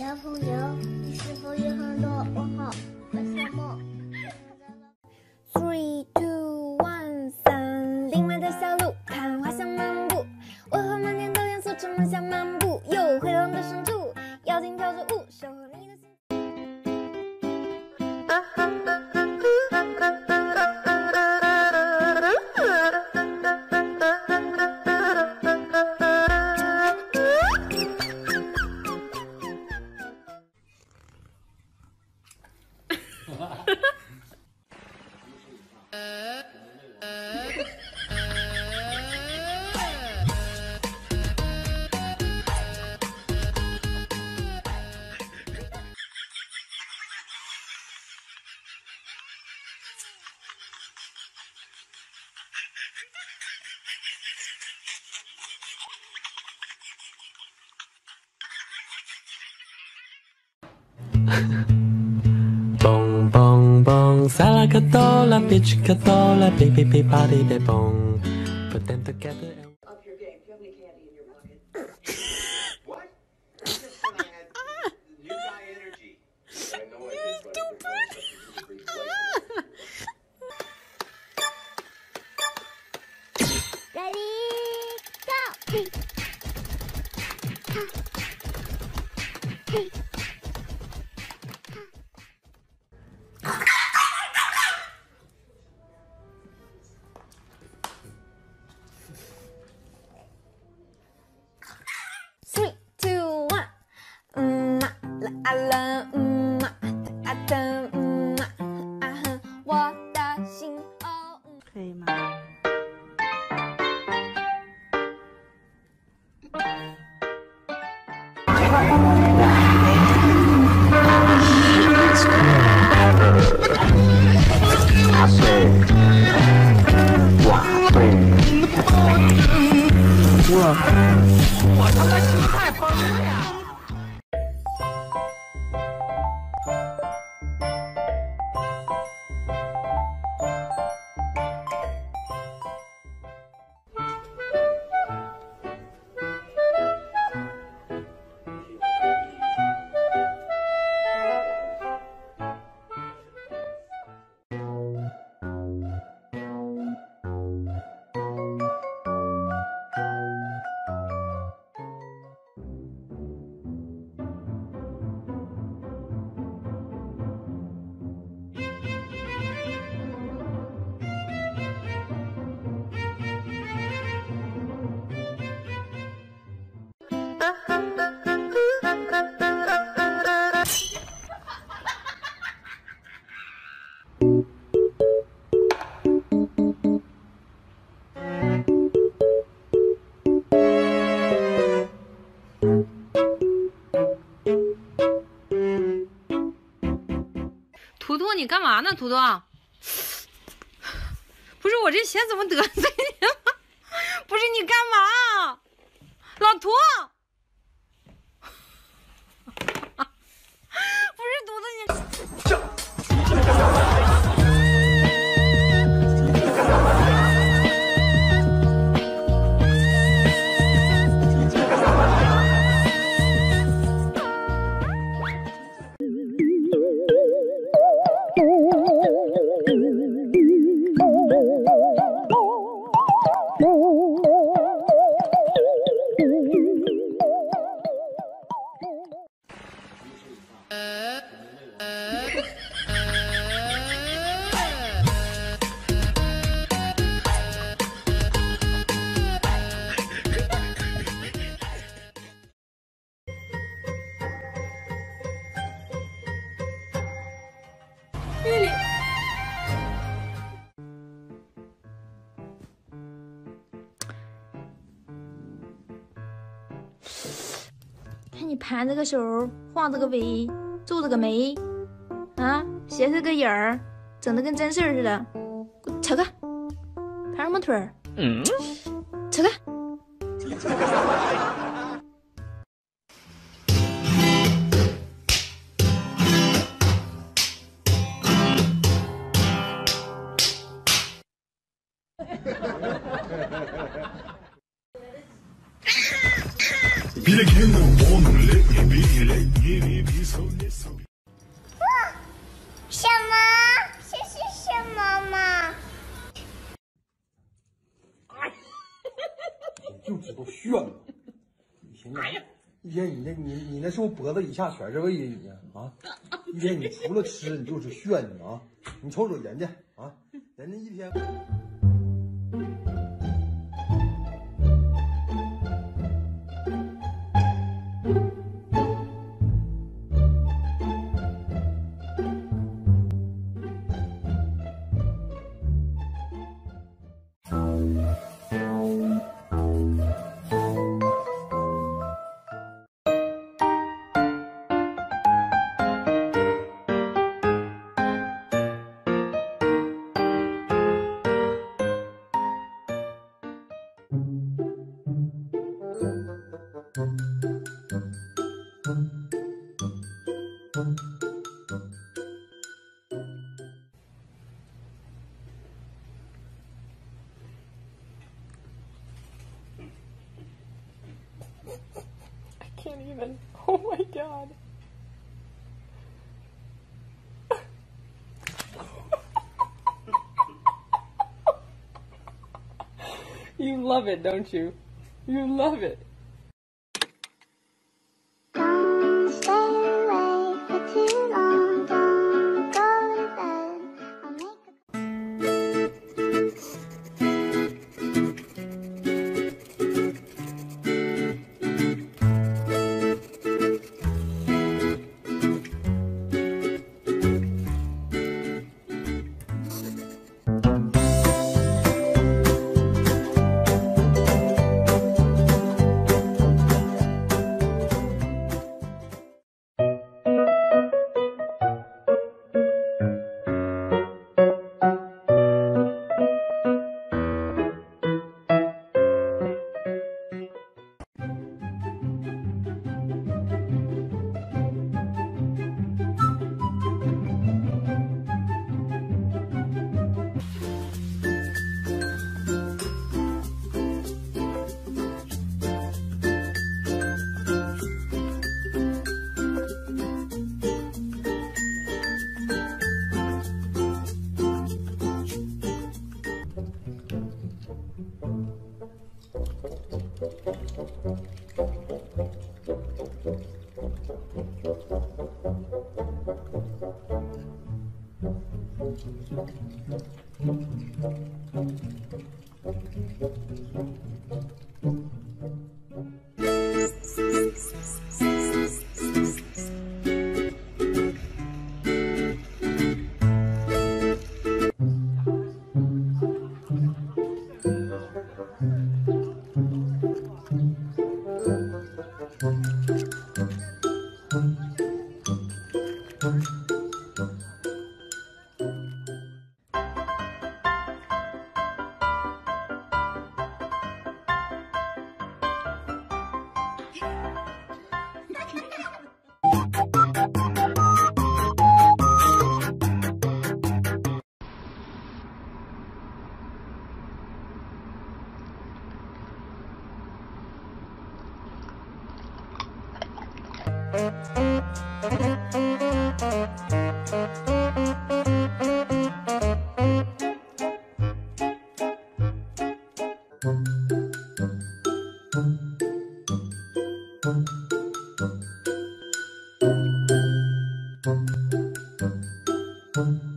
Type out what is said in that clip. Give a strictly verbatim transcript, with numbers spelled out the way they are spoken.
小朋友，你是否有很多问号和小梦 ？Three, two, one， 三，另外的小路，看花香漫步。我和满天的颜色，充满像漫步，有灰狼的深处，妖精跳着舞，守候你的心。 蹦蹦蹦，萨拉卡多拉，别去卡多拉，别别别，body别蹦 ，put them together. Up your game. Do you have any candy in your pocket? What? I just said I had new guy energy. I know I did, but stupid. Ready, go! Three, two, one， 嗯嘛啦啊啦，嗯嘛啊的，嗯嘛啊哼，我的心哦。 可以吗？ 我他妈心态崩了呀！ 图图，你干嘛呢？图图，不是我这鞋怎么得罪你了？不是你干嘛？老图，不是图图你。玉里， 看你盘着个手，晃着个尾，皱着个眉，啊，斜着个眼儿，整得跟真事儿似的。给我扯开，盘什么腿儿？嗯，扯开。 别什么？这是什么嘛？ 就知道炫呢！一天你一天你那你你那是不是脖子以下全是胃呀你啊？一天你除了吃你就是炫你啊！你瞅瞅人家啊，人家一天。 Can't even. Oh my god. You love it, don't you? You love it. Don't stay awake for too long. Don't go to bed. I'll make a Thank you.